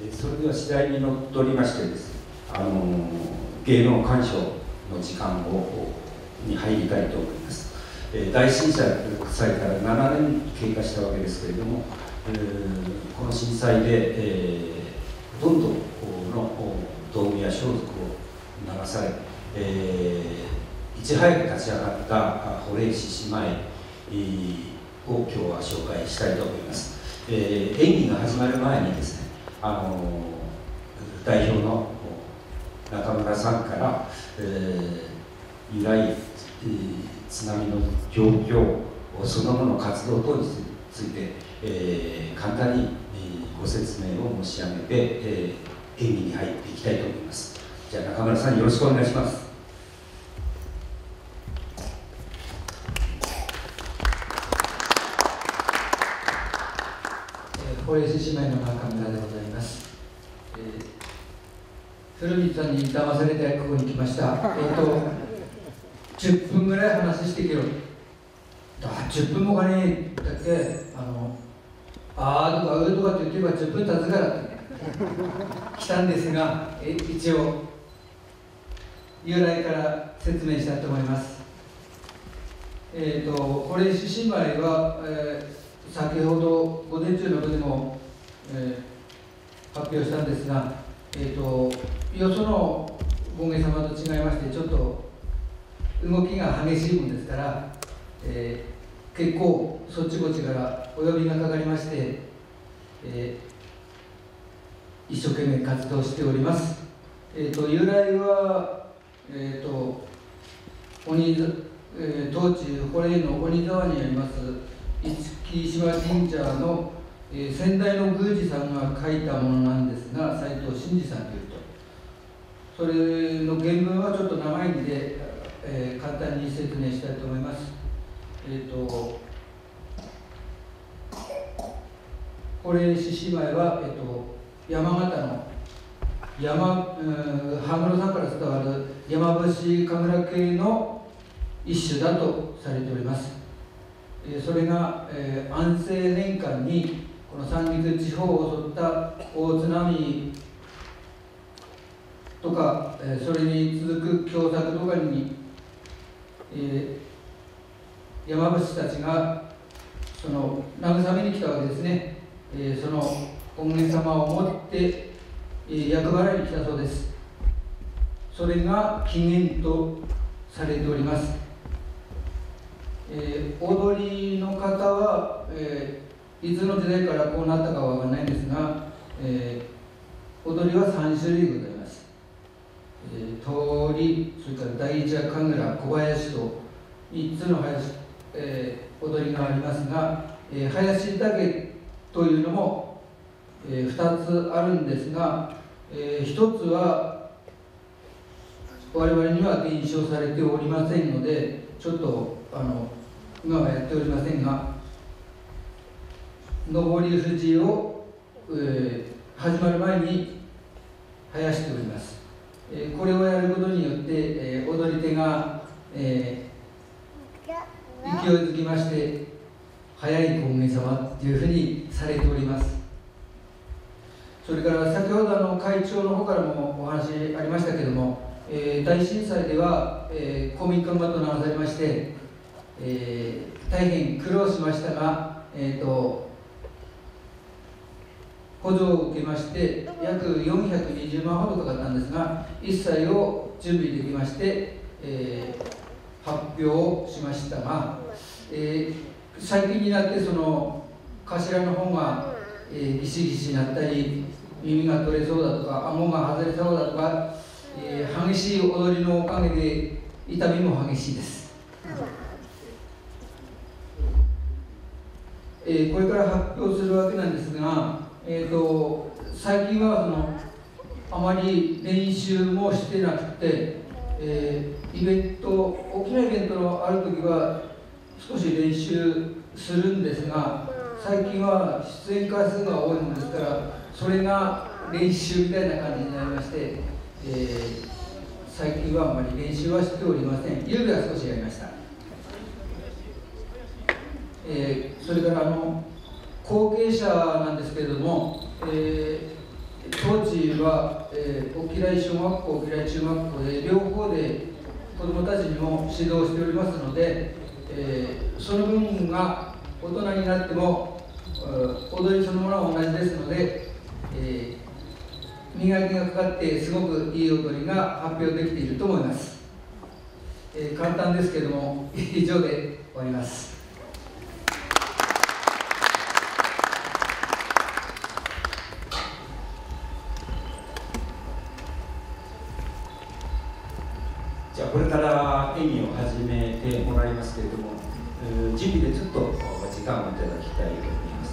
それでは次第にのっとりましてですね、芸能鑑賞の時間に入りたいと思います。大震災から7年経過したわけですけれども、この震災で、ほとんどの道具や装束を流され、いち早く立ち上がった保冷市姉妹を今日は紹介したいと思います。演技が始まる前にですね、代表の中村さんから、由来、津波の状況そのもの活動等について、簡単に、ご説明を申し上げて、演技に入っていきたいと思います。じゃあ中村さんよろしくお願いします。 保冷市姉妹の中村でございます。古光さんに騙されてここに来ました。10分ぐらい話してけど、10分もかねだって、あーとかうーとかって言ってれば10分経つからって来たんですが、一応、由来から説明したいと思います。保冷市姉妹は、先ほど午前中の部でも、発表したんですが、よその権現様と違いまして、ちょっと動きが激しいもんですから、結構そっちこっちからお呼びがかかりまして、一生懸命活動しております。由来は、当地保冷の鬼沢にあります市島神社の、先代の宮司さんが書いたものなんですが、斉藤真二さんというと、それの原文はちょっと長いんで、簡単に説明したいと思います。保冷市姉妹は、山形の羽室さんから伝わる山伏神楽系の一種だとされております。それが、安政年間にこの三陸地方を襲った大津波とか、それに続く凶作とかに、山伏たちがその慰めに来たわけですね。その権現様を持って厄払いに来たそうです。それが起源とされております。踊りの方は、いつの時代からこうなったかは分からないんですが、踊りは3種類ございます。通り、それから大蛇神楽、小林と3つの踊りがありますが、林竹というのも、2つあるんですが、1つは我々には伝承されておりませんので、ちょっと今はやっておりませんが、上り富士を、始まる前に生やしております。これをやることによって、踊り手が、勢いづきまして早い権現様というふうにされております。それから先ほど会長の方からもお話ありましたけれども、大震災では、公民館と流されまして、大変苦労しましたが、補助を受けまして約420万ほどかかったんですが、一切を準備できまして、発表をしましたが、最近になってその頭の方が、ギシギシになったり、耳が取れそうだとか、顎が外れそうだとか、激しい踊りのおかげで痛みも激しいです。これから発表するわけなんですが、最近はあまり練習もしてなくて、イベント、大きなイベントのある時は少し練習するんですが、最近は出演回数が多いものですから、それが練習みたいな感じになりまして、最近はあまり練習はしておりません。夕べは少しやりました。それから後継者なんですけれども、 当時は、沖来小学校、沖来中学校で両方で子どもたちにも指導しておりますので、その分が大人になっても踊りそのものは同じですので、磨きがかかってすごくいい踊りが発表できていると思います。簡単ですけども以上で終わります。 じゃあこれから演技を始めてもらいますけれども、準備でちょっと時間をいただきたいと思います。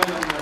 います。